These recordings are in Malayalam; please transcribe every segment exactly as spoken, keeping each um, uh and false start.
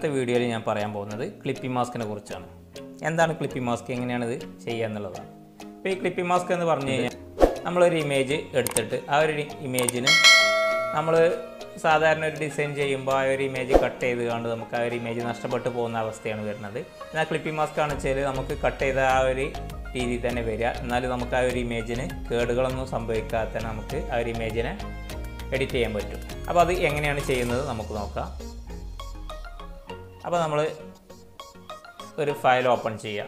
ഇന്നത്തെ വീഡിയോയിൽ ഞാൻ പറയാൻ പോകുന്നത് ക്ലിപ്പിംഗ് മാസ്കിനെ കുറിച്ചാണ്. എന്താണ് ക്ലിപ്പിംഗ് മാസ്ക്, എങ്ങനെയാണ് ഇത് ചെയ്യുക എന്നുള്ളതാണ്. അപ്പോൾ ഈ ക്ലിപ്പിംഗ് മാസ്ക് എന്ന് പറഞ്ഞു കഴിഞ്ഞാൽ നമ്മളൊരു ഇമേജ് എടുത്തിട്ട് ആ ഒരു ഇമേജിന് നമ്മൾ സാധാരണ ഒരു ഡിസൈൻ ചെയ്യുമ്പോൾ ആ ഒരു ഇമേജ് കട്ട് ചെയ്ത് കണ്ട് നമുക്ക് ആ ഒരു ഇമേജ് നഷ്ടപ്പെട്ടു പോകുന്ന അവസ്ഥയാണ് വരുന്നത്. എന്നാൽ ക്ലിപ്പിംഗ് മാസ്ക് ആണെന്ന് വെച്ചാൽ നമുക്ക് കട്ട് ചെയ്ത ആ ഒരു രീതിയിൽ തന്നെ വരിക, എന്നാലും നമുക്ക് ആ ഒരു ഇമേജിന് കേടുകളൊന്നും സംഭവിക്കാതെ നമുക്ക് ആ ഒരു ഇമേജിനെ എഡിറ്റ് ചെയ്യാൻ പറ്റും. അപ്പോൾ അത് എങ്ങനെയാണ് ചെയ്യുന്നത് നമുക്ക് നോക്കാം. അപ്പോൾ നമ്മൾ ഒരു ഫയൽ ഓപ്പൺ ചെയ്യാം.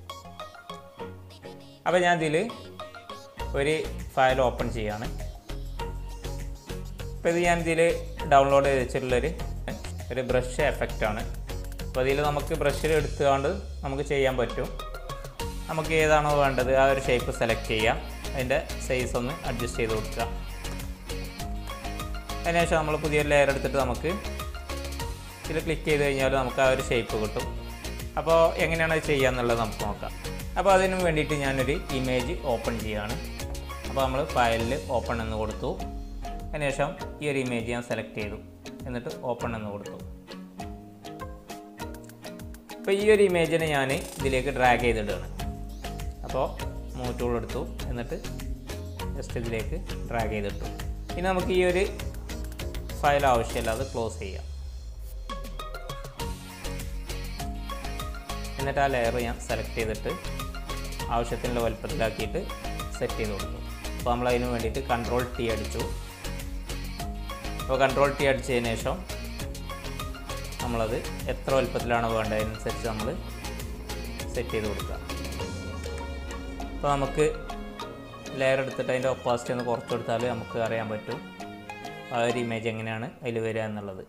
അപ്പോൾ ഞാൻ ഇതിൽ ഒരു ഫയൽ ഓപ്പൺ ചെയ്യാണ്. അപ്പോൾ ഇത് ഞാൻ ഇതിൽ ഡൗൺലോഡ് ചെയ്ത് വെച്ചിട്ടുള്ളൊരു ഒരു ബ്രഷ് എഫക്റ്റാണ്. അപ്പോൾ ഇതിൽ നമുക്ക് ബ്രഷിൽ എടുത്തുകൊണ്ട് നമുക്ക് ചെയ്യാൻ പറ്റും. നമുക്ക് ഏതാണോ വേണ്ടത് ആ ഒരു ഷേപ്പ് സെലക്ട് ചെയ്യാം. അതിൻ്റെ സൈസ് ഒന്ന് അഡ്ജസ്റ്റ് ചെയ്ത് കൊടുക്കുക. അതിനുശേഷം നമ്മൾ പുതിയൊരു ലെയർ എടുത്തിട്ട് നമുക്ക് ഇതിൽ ക്ലിക്ക് ചെയ്ത് കഴിഞ്ഞാൽ നമുക്ക് ആ ഒരു ഷേപ്പ് കിട്ടും. അപ്പോൾ എങ്ങനെയാണ് അത് ചെയ്യുക എന്നുള്ളത് നമുക്ക് നോക്കാം. അപ്പോൾ അതിന് വേണ്ടിയിട്ട് ഞാനൊരു ഇമേജ് ഓപ്പൺ ചെയ്യുകയാണ്. അപ്പോൾ നമ്മൾ ഫയലിൽ ഓപ്പൺ എന്ന് കൊടുത്തു. അതിനുശേഷം ഈ ഒരു ഇമേജ് ഞാൻ സെലക്ട് ചെയ്തു, എന്നിട്ട് ഓപ്പൺ എന്ന് കൊടുത്തു. അപ്പോൾ ഈ ഒരു ഇമേജിനെ ഞാൻ ഇതിലേക്ക് ഡ്രാഗ് ചെയ്തിടുകയാണ്. അപ്പോൾ മൂവ് ടൂൾ എടുത്തു, എന്നിട്ട് ജസ്റ്റ് ഇതിലേക്ക് ഡ്രാഗ് ചെയ്തിട്ടു. ഇനി നമുക്ക് ഈ ഒരു ഫയൽ ആവശ്യമില്ല, അത് ക്ലോസ് ചെയ്യാം. എന്നിട്ട് ആ ലെയർ ഞാൻ സെലക്ട് ചെയ്തിട്ട് ആവശ്യത്തിനുള്ള വലുപ്പത്തിലാക്കിയിട്ട് സെറ്റ് ചെയ്ത് കൊടുത്തു. അപ്പോൾ നമ്മൾ അതിന് വേണ്ടിയിട്ട് കൺട്രോൾ ടി അടിച്ചു. അപ്പോൾ കൺട്രോൾ ടി അടിച്ചതിന് ശേഷം നമ്മളത് എത്ര വലുപ്പത്തിലാണ് വേണ്ടത് അതിനനുസരിച്ച് നമ്മൾ സെറ്റ് ചെയ്ത് കൊടുക്കുക. അപ്പോൾ നമുക്ക് ലെയർ എടുത്തിട്ട് അതിൻ്റെ ഒപ്പാസിറ്റി ഒന്ന് കുറച്ച് കൊടുത്താൽ നമുക്ക് അറിയാൻ പറ്റും ആ ഒരു ഇമേജ് എങ്ങനെയാണ് അതിൽ വരിക എന്നുള്ളത്.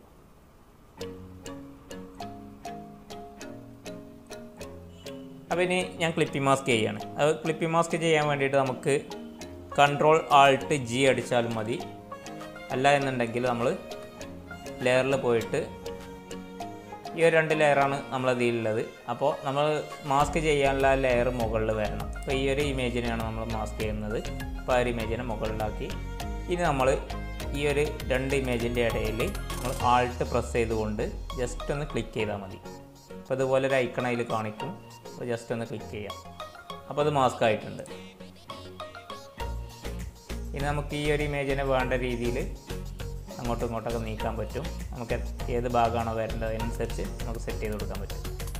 അപ്പോൾ ഇനി ഞാൻ ക്ലിപ്പിംഗ് മാസ്ക് ചെയ്യുകയാണ്. അത് ക്ലിപ്പിംഗ് മാസ്ക് ചെയ്യാൻ വേണ്ടിയിട്ട് നമുക്ക് കൺട്രോൾ ആൾട്ട് ജി അടിച്ചാലും മതി. അല്ല എന്നുണ്ടെങ്കിൽ നമ്മൾ ലെയറിൽ പോയിട്ട് ഈ ഒരു രണ്ട് ലെയറാണ് നമ്മളതിലുള്ളത്. അപ്പോൾ നമ്മൾ മാസ്ക് ചെയ്യാനുള്ള ലെയർ മുകളിൽ വരണം. അപ്പോൾ ഈ ഒരു ഇമേജിനെയാണ് നമ്മൾ മാസ്ക് ചെയ്യുന്നത്. അപ്പോൾ ആ ഒരു ഇമേജിനെ മുകളിലാക്കി ഇനി നമ്മൾ ഈ ഒരു രണ്ട് ഇമേജിൻ്റെ ഇടയിൽ നമ്മൾ ആൾട്ട് പ്രസ് ചെയ്തുകൊണ്ട് ജസ്റ്റ് ഒന്ന് ക്ലിക്ക് ചെയ്താൽ മതി. അപ്പോൾ ഇതുപോലെ ഒരു ഐക്കൺ അതിൽ കാണിക്കും. അപ്പോൾ ജസ്റ്റ് ഒന്ന് ക്ലിക്ക് ചെയ്യാം. അപ്പോൾ അത് മാസ്ക് ആയിട്ടുണ്ട്. ഇനി നമുക്ക് ഈ ഒരു ഇമേജിനെ വേണ്ട രീതിയിൽ അങ്ങോട്ടും ഇങ്ങോട്ടൊക്കെ നീക്കാൻ പറ്റും. നമുക്ക് ഏത് ഭാഗമാണോ വരേണ്ടത് അതിനനുസരിച്ച് നമുക്ക് സെറ്റ് ചെയ്ത് കൊടുക്കാൻ പറ്റും.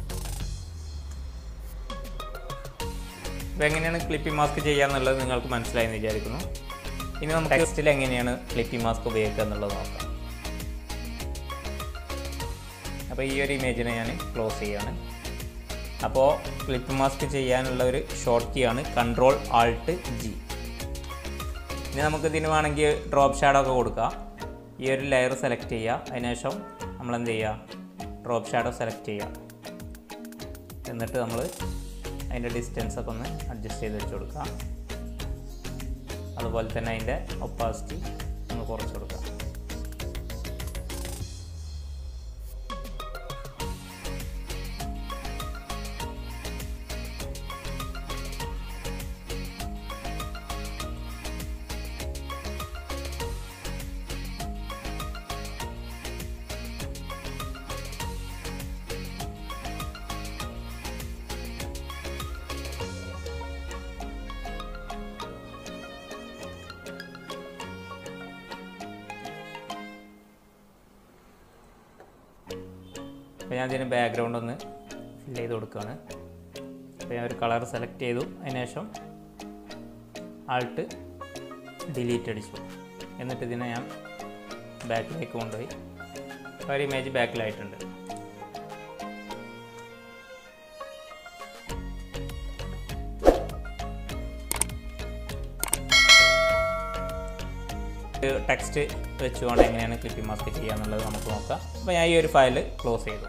അപ്പോൾ എങ്ങനെയാണ് ക്ലിപ്പിംഗ് മാസ്ക് ചെയ്യുക എന്നുള്ളത് നിങ്ങൾക്ക് മനസ്സിലായി എന്ന് വിചാരിക്കുന്നു. ഇനി നമുക്ക് ടെക്സ്റ്റിൽ എങ്ങനെയാണ് ക്ലിപ്പിംഗ് മാസ്ക് ഉപയോഗിക്കുക എന്നുള്ളത് നോക്കാം. അപ്പോൾ ഈ ഒരു ഇമേജിനെ ഞാൻ ക്ലോസ് ചെയ്യാണ്. അപ്പോൾ ക്ലിപ്പിംഗ് മാസ്ക് ചെയ്യാനുള്ള ഒരു ഷോർട്ട് കീ ആണ് കൺട്രോൾ ആൾട്ട് ജി. ഇനി നമുക്ക് ഇതിന് വേണമെങ്കിൽ ഡ്രോപ്പ് ഷാഡോ ഒക്കെ കൊടുക്കാം. ഈ ഒരു ലെയർ സെലക്ട് ചെയ്യുക. അതിനുശേഷം നമ്മൾ എന്ത് ചെയ്യുക, ഡ്രോപ്പ് ഷാഡോ സെലക്ട് ചെയ്യുക. എന്നിട്ട് നമ്മൾ അതിൻ്റെ ഡിസ്റ്റൻസ് ഒക്കെ ഒന്ന് അഡ്ജസ്റ്റ് ചെയ്ത് വെച്ച് കൊടുക്കുക. അതുപോലെ തന്നെ അതിൻ്റെ ഒപ്പാസിറ്റി ഒന്ന് കുറച്ച് കൊടുക്കുക. അപ്പോൾ ഞാൻ ഇതിന് ബാക്ക്ഗ്രൗണ്ട് ഒന്ന് ഫിൽ ചെയ്ത് കൊടുക്കുകയാണ്. അപ്പോൾ ഞാൻ ഒരു കളർ സെലക്ട് ചെയ്തു. അതിനുശേഷം ആൾട്ട് ഡിലീറ്റ് അടിച്ചു. എന്നിട്ട് ഇതിനെ ഞാൻ ബാക്കിലേക്ക് കൊണ്ടുപോയി. ഒരു ഇമേജ് ബാക്കിലായിട്ടുണ്ട്. ടെക്സ്റ്റ് വെച്ചുകൊണ്ട് എങ്ങനെയാണ് ക്ലിപ്പിംഗ് മാസ്ക് ചെയ്യുക എന്നുള്ളത് നമുക്ക് നോക്കാം. അപ്പോൾ ഞാൻ ഈ ഒരു ഫയൽ ക്ലോസ് ചെയ്തു.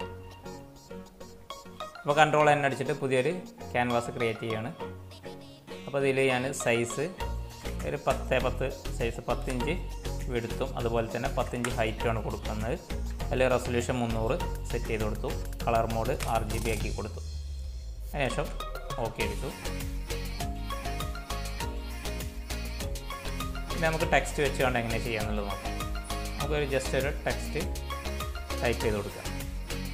അപ്പോൾ കൺട്രോൾ എൻ അടിച്ചിട്ട് പുതിയൊരു ക്യാൻവാസ് ക്രിയേറ്റ് ചെയ്യുകയാണ്. അപ്പോൾ ഇതിൽ ഞാൻ സൈസ് ഒരു പത്ത് പത്ത് സൈസ് പത്തിഞ്ച് വിടുത്തും അതുപോലെ തന്നെ പത്തിഞ്ച് ഹൈറ്റുമാണ് കൊടുക്കുന്നത്. അതിൽ റെസൊല്യൂഷൻ മുന്നൂറ് സെറ്റ് ചെയ്ത് കൊടുത്തു. Colour mode R G B ആക്കി കൊടുത്തു. അതിനുശേഷം ഓക്കെ അടിച്ചു. ഇനി നമുക്ക് ടെക്സ്റ്റ് വെച്ചുകൊണ്ട് എങ്ങനെ ചെയ്യാമെന്നുള്ളത് നോക്കാം. നമുക്കൊരു ജസ്റ്റ് ഒരു ടെക്സ്റ്റ് ടൈപ്പ് ചെയ്ത് കൊടുക്കാം.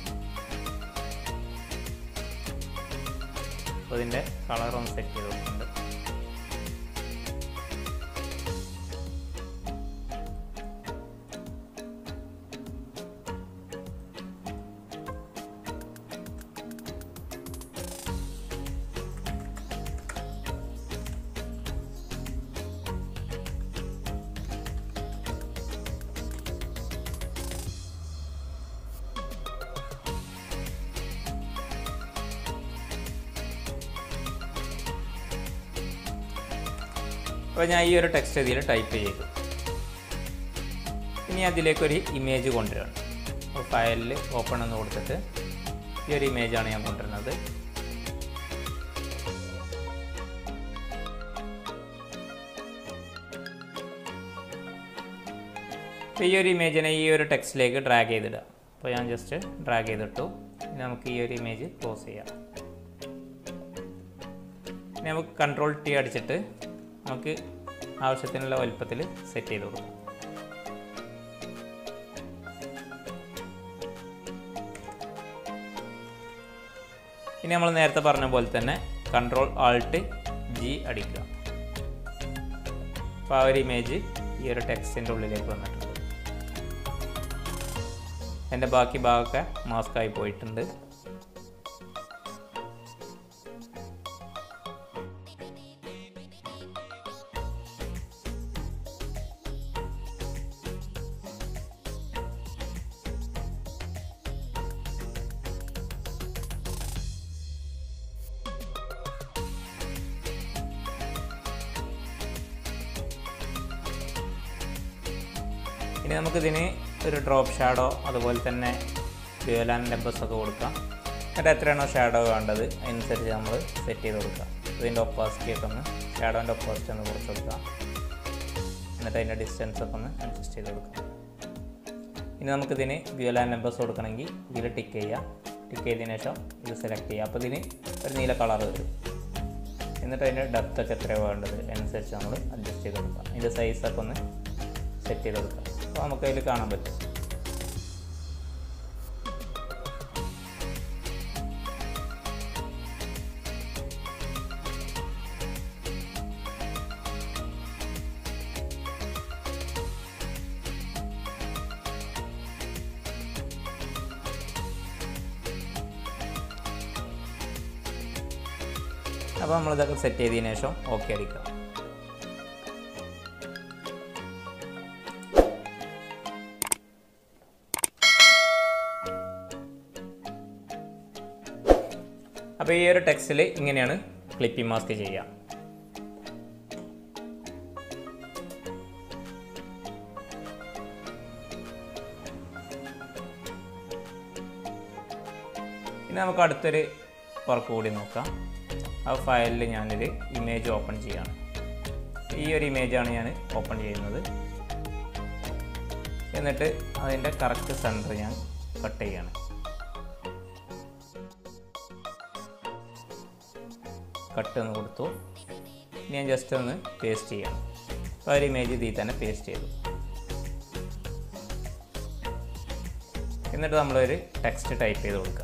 അപ്പോൾ ഇതിൻ്റെ കളറൊന്ന് സെറ്റ് ചെയ്ത് കൊടുക്കുന്നുണ്ട്. അപ്പോൾ ഞാൻ ഈ ഒരു ടെക്സ്റ്റ് ഇതിൽ ടൈപ്പ് ചെയ്തു. ഇനി അതിലേക്കൊരു ഇമേജ് കൊണ്ടുവരണം. അപ്പോൾ ഫയലിൽ ഓപ്പൺ എന്ന് കൊടുത്തിട്ട് ഈ ഒരു ഇമേജാണ് ഞാൻ കൊണ്ടുവരുന്നത്. അപ്പോൾ ഈ ഒരു ഇമേജിനെ ഈ ഒരു ടെക്സ്റ്റിലേക്ക് ഡ്രാഗ് ചെയ്തിടുക. അപ്പോൾ ഞാൻ ജസ്റ്റ് ഡ്രാഗ് ചെയ്തിട്ടു. ഇനി നമുക്ക് ഈ ഒരു ഇമേജ് ക്ലോസ് ചെയ്യാം. ഇനി നമുക്ക് കൺട്രോൾ ടി അടിച്ചിട്ട് നമുക്ക് ആവശ്യത്തിനുള്ള വലുപ്പത്തിൽ സെറ്റ് ചെയ്ത് കൊടുക്കാം. ഇനി നമ്മൾ നേരത്തെ പറഞ്ഞ പോലെ തന്നെ കൺട്രോൾ ആൾട്ട് ജി അടിക്കുക. അപ്പോൾ ആ ഒരു ഇമേജ് ഈ ഒരു ടെക്സ്റ്റിൻ്റെ ഉള്ളിലേക്ക് വന്നിട്ടുണ്ട്. എൻ്റെ ബാക്കി ഭാഗമൊക്കെ മാസ്കായി പോയിട്ടുണ്ട്. ഇനി നമുക്കിതിന് ഒരു ഡ്രോപ്പ് ഷാഡോ അതുപോലെ തന്നെ ഡ്യുവൽ ആൻഡ് നെബസ് ഒക്കെ കൊടുക്കാം. എന്നിട്ട് എത്രയാണോ ഷാഡോ വേണ്ടത് അതിനനുസരിച്ച് നമ്മൾ സെറ്റ് ചെയ്ത് കൊടുക്കാം. ഇതിൻ്റെ ഒപ്പാസിറ്റി ഒക്കെ ഒന്ന് ഷാഡോൻ്റെ ഒപ്പാസിറ്റി ഒന്ന് കുറച്ച് കൊടുക്കാം. എന്നിട്ട് അതിൻ്റെ ഡിസ്റ്റൻസ് ഒക്കെ ഒന്ന് അഡ്ജസ്റ്റ് ചെയ്ത് കൊടുക്കാം. ഇനി നമുക്കിതിന് ഡ്യുവൽ ആൻഡ് നെബസ് കൊടുക്കണമെങ്കിൽ ഇതിൽ ടിക്ക് ചെയ്യുക. ടിക്ക് ചെയ്തതിന് ശേഷം ഇത് സെലക്ട് ചെയ്യുക. അപ്പോൾ ഇതിന് ഒരു നീല കളർ വരും. എന്നിട്ട് അതിൻ്റെ ഡെപ്ത് ഒക്കെ എത്രയാണ് വേണ്ടത് അതിനനുസരിച്ച് നമ്മൾ അഡ്ജസ്റ്റ് ചെയ്ത് കൊടുക്കാം. അതിൻ്റെ സൈസൊക്കെ ഒന്ന് സെറ്റ് ചെയ്ത് കൊടുക്കാം. അപ്പോൾ നമുക്ക് അതിൽ കാണാൻ പറ്റും. അപ്പോൾ നമ്മളിതൊക്കെ സെറ്റ് ചെയ്തതിന് ശേഷം ഓക്കെ അടിക്കാം. അപ്പോൾ ഈ ഒരു ടെക്സ്റ്റിൽ ഇങ്ങനെയാണ് ക്ലിപ്പിംഗ് മാസ്ക് ചെയ്യുക. ഇനി നമുക്ക് അടുത്തൊരു വർക്ക് കൂടി നോക്കാം. ആ ഫയലിൽ ഞാനൊരു ഇമേജ് ഓപ്പൺ ചെയ്യുകയാണ്. ഈ ഒരു ഇമേജാണ് ഞാൻ ഓപ്പൺ ചെയ്യുന്നത്. എന്നിട്ട് അതിൻ്റെ കറക്റ്റ് സെൻറ്റർ ഞാൻ കട്ട് ചെയ്യുകയാണ്. കട്ട് എന്ന് കൊടുത്തു. ഇനി ഞാൻ ജസ്റ്റ് ഒന്ന് പേസ്റ്റ് ചെയ്യണം. അപ്പോൾ ഒരു ഇമേജ് ഇതിൽ തന്നെ പേസ്റ്റ് ചെയ്തു. എന്നിട്ട് നമ്മളൊരു ടെക്സ്റ്റ് ടൈപ്പ് ചെയ്ത് കൊടുക്കുക.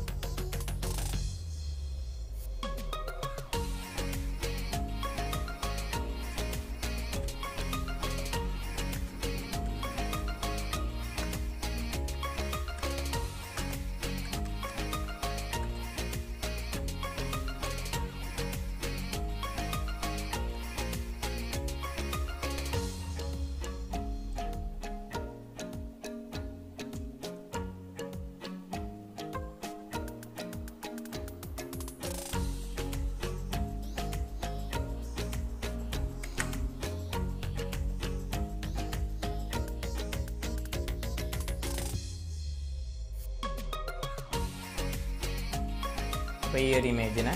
അപ്പോൾ ഈ ഒരു ഇമേജിനെ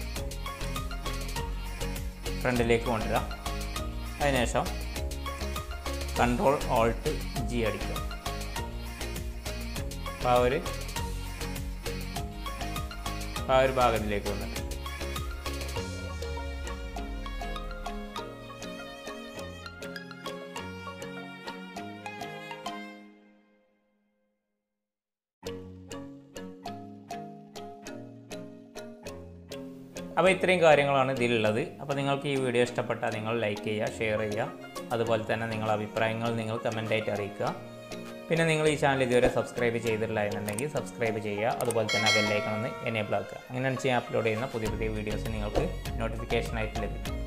ഫ്രണ്ടിലേക്ക് കൊണ്ടുവരാം. അതിനുശേഷം കൺട്രോൾ ഓൾട്ട് ജി അടിക്കുക. അപ്പോൾ ആ ഒരു ആ ഒരു ഭാഗത്തിലേക്ക് വന്നിട്ടുണ്ട്. അപ്പോൾ ഇത്രയും കാര്യങ്ങളാണ് ഇതിലുള്ളത്. അപ്പോൾ നിങ്ങൾക്ക് ഈ വീഡിയോ ഇഷ്ടപ്പെട്ടാൽ നിങ്ങൾ ലൈക്ക് ചെയ്യുക, ഷെയർ ചെയ്യുക, അതുപോലെ തന്നെ നിങ്ങളുടെ അഭിപ്രായങ്ങൾ നിങ്ങൾ കമൻറ്റായിട്ട് അറിയിക്കുക. പിന്നെ നിങ്ങൾ ഈ ചാനൽ ഇതുവരെ സബ്സ്ക്രൈബ് ചെയ്തിട്ടില്ല എന്നുണ്ടെങ്കിൽ സബ്സ്ക്രൈബ് ചെയ്യുക, അതുപോലെ തന്നെ ബെല്ലൈക്കൺ ഒന്ന് എനേബിൾ ആക്കുക. അങ്ങനെയാണ് ചെയ്യാൻ അപ്ലോഡ് ചെയ്യുന്ന പുതിയ പുതിയ വീഡിയോസ് നിങ്ങൾക്ക് നോട്ടിഫിക്കേഷനായിട്ട് ലഭിക്കും.